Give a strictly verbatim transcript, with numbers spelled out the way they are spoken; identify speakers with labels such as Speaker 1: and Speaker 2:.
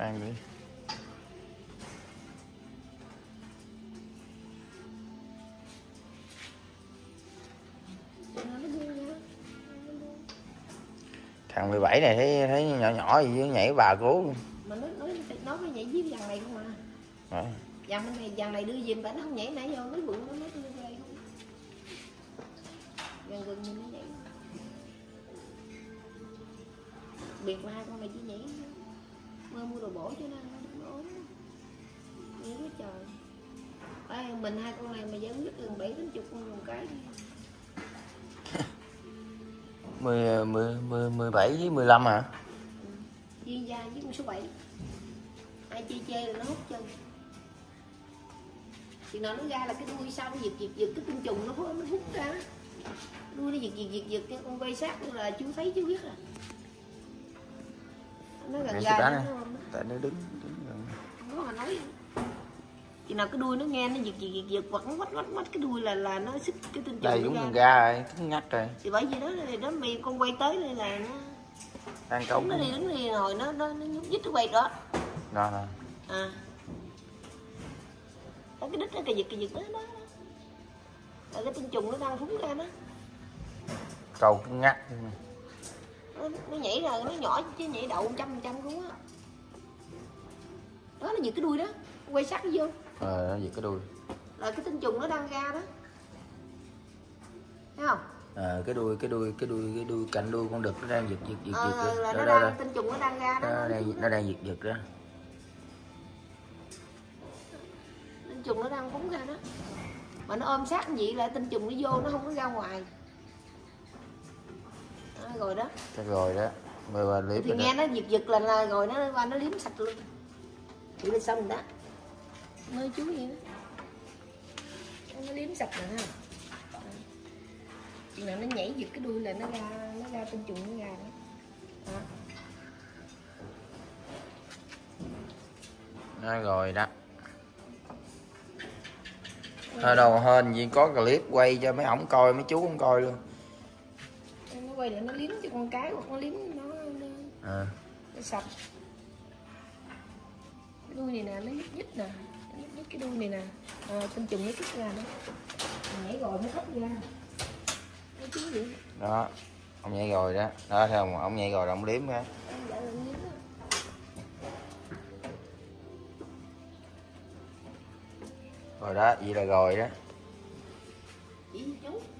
Speaker 1: Ăn đi. Thằng mười bảy này thấy thấy nhỏ nhỏ gì với nhảy bà cố luôn.
Speaker 2: Mà nó nói nó mới nhảy với dàn này không mà.
Speaker 1: À.
Speaker 2: Dàn bên này dàn này đưa về mà nó không nhảy nãy vô nó bụng nó mới đưa về không. Gần gần nhìn nó nhảy. Biệt là hai con này chỉ nhảy mơ mua đồ bổ cho nên nó ốm. Nghĩ quá trời. Ê, mình hai con này mà giải quyết gần bảy đến chục con một cái.
Speaker 1: mười mười mười mười bảy với mười lăm hả?
Speaker 2: Chuyên gia với con số bảy. Ai chê chê là nó hút chân. Thì nào nó ra là cái đuôi sau nó giật giật giật cái tinh trùng nó nó hút ra. Đuôi nó giật giật giật giật cái con quay sát như là chú thấy chú biết à. Nó gần ra nó, nó
Speaker 1: tại nó đứng đứng gần.
Speaker 2: Nó mà nói. Thì nào cái đuôi nó nghe nó giật giật giật giật quặt quắt quắt quắt cái đuôi là là nó xích cái tinh trùng.
Speaker 1: Đây cũng gần ra rồi, nó ngắt rồi.
Speaker 2: Thì bởi vì đó thì đó mày con quay tới đây là nó
Speaker 1: đang cống
Speaker 2: nó đi đứng đi rồi nó nó nó nhúc nhích cái quay đó.
Speaker 1: Đó nè.
Speaker 2: À. Đó, cái đít nó cà giật cà giật đó đó. Là cái tinh trùng nó đang phúng ra đó.
Speaker 1: Cầu cứ ngắt.
Speaker 2: Nó, nó nhảy rồi nó nhỏ chứ nhảy đậu một trăm phần trăm luôn á. Đó là giật cái đuôi đó, quay sát nó vô.
Speaker 1: Ờ nó giật cái đuôi.
Speaker 2: Là cái tinh trùng nó đang ra đó. Thấy không?
Speaker 1: À, cái đuôi cái đuôi cái đuôi cái đuôi cạnh đuôi con đực nó đang giật giật giật
Speaker 2: ờ,
Speaker 1: giật.
Speaker 2: Là
Speaker 1: đó,
Speaker 2: nó
Speaker 1: đó,
Speaker 2: đang
Speaker 1: đó.
Speaker 2: tinh trùng nó đang ra đó.
Speaker 1: Nó đang nó đang giật giật đó.
Speaker 2: Tinh trùng nó đang phúng ra đó. Mà nó ôm sát như vậy là tinh trùng nó vô nó không có ra ngoài. Đó, rồi đó.
Speaker 1: Chắc rồi đó. Mà bà liếm
Speaker 2: Thì nghe đó. Nó giật giật là, là rồi nó qua nó liếm sạch luôn. Vậy là xong rồi đó. Nơi chú vậy đó. Nó liếm sạch rồi ha. Chừng nào nó nhảy giật cái đuôi là nó ra nó ra tinh trùng nó ra đó. Đó.
Speaker 1: Nói rồi đó. Thôi đâu hên gì có clip quay cho mấy ổng coi, mấy chú không coi luôn.
Speaker 2: Nó quay lại nó liếm cho con cái hoặc nó liếm nó nó,
Speaker 1: À.
Speaker 2: nó sạch. Cái đuôi này nè nó nhích nhích nè, nhích nhích cái đuôi này nè. À, tinh trùng nó kích ra đó. Nhảy rồi nó hất ra. Nó chú vậy.
Speaker 1: Đó. Ông nhảy rồi đó. Đó thấy không? Ông nhảy rồi là ông liếm á.
Speaker 2: Dạ, liếm đó.
Speaker 1: Rồi đó, vậy là rồi đó.
Speaker 2: Chỉ chú.